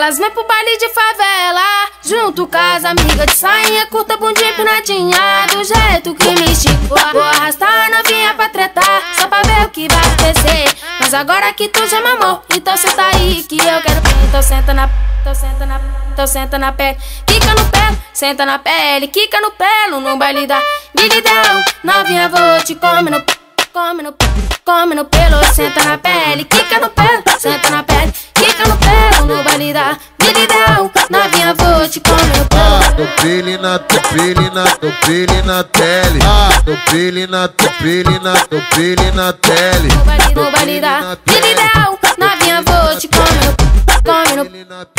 Elas vêm pro baile de favela, junto com as amigas de sainha curta, bundinha empinadinha, do jeito que me esticou. Vou arrastar a novinha pra tretar, só pra ver o que vai acontecer. Mas agora que tu já mamou, então senta aí que eu quero. Então senta na, então senta na pele, quica no pelo, senta na pele, quica no pelo, no baile da Bilidão. Novinha, vou te comer no, come no pelo, senta na pele, quica no pelo, senta na pele, quica no pelo, no baile da Bilidão. Novinha, vou te comer no pelo. Topele na topele na topele na tele. Topele na topele na topele na tele. No baile da Bilidão. Novinha, vou te comer no, come no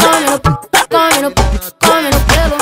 pelo.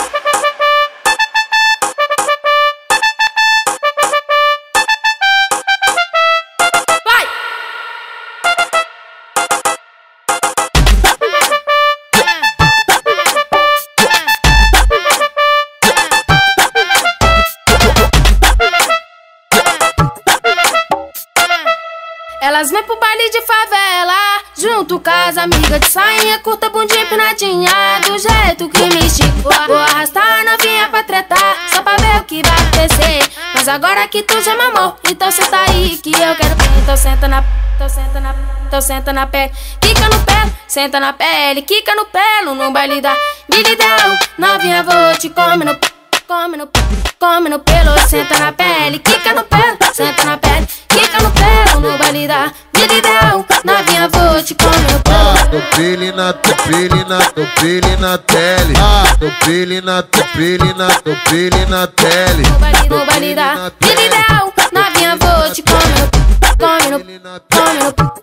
Elas vêm pro baile de favela, junto com as amigas de sainha curta, bundinha empinadinha, do jeito que me esticou. Vou arrastar a novinha pra tretar, só pra ver o que vai acontecer. Mas agora que tu já mamou, então senta aí que eu quero. Então senta na, então senta na pele, quica no pelo, senta na pele, quica no pelo, no baile da Bilidão. Novinha, vou te comer no, come no pelo, senta na pele, quica no pelo, senta na pele, quica no pelo, no baile da Bilidão. Novinha, vou te comer no pelo. Topele na topele na topele na tele. Topele na topele na topele na tele. No baile da Bilidão. Novinha, vou te comer no,